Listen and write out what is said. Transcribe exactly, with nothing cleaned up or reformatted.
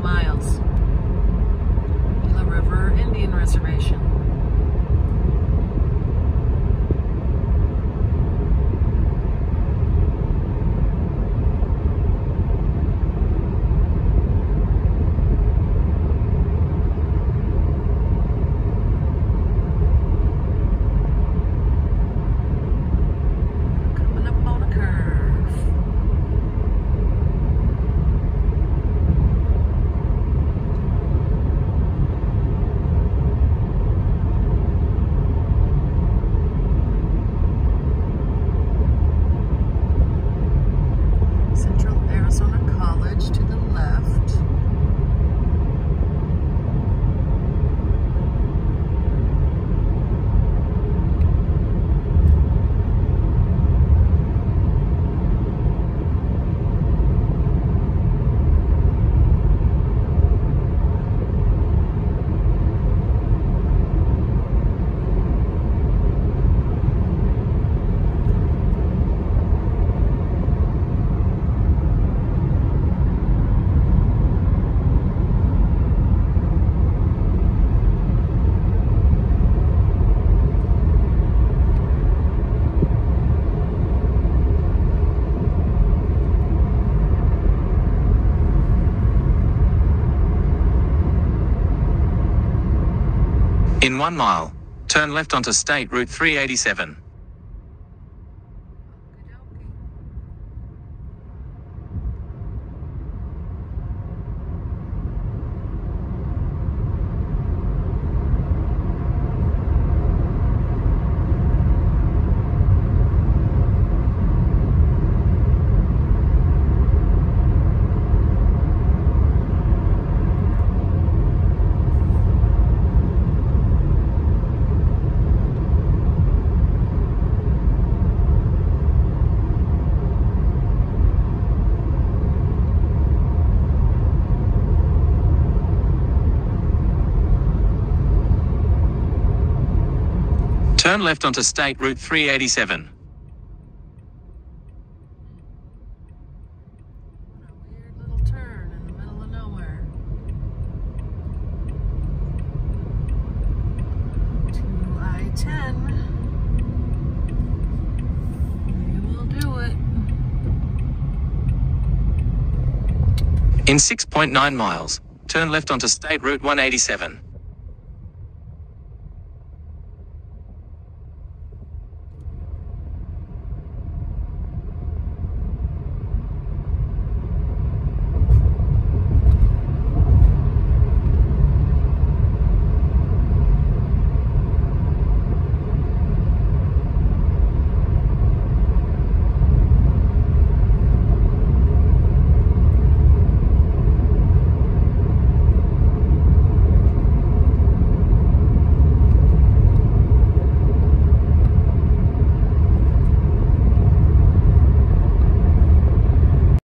miles. Gila River Indian Reservation. To the left. In one mile, turn left onto State Route three eighty-seven. Turn left onto State Route three eighty-seven. What a weird little turn in the middle of nowhere. To I ten. We will do it. In six point nine miles, turn left onto State Route one eighty-seven.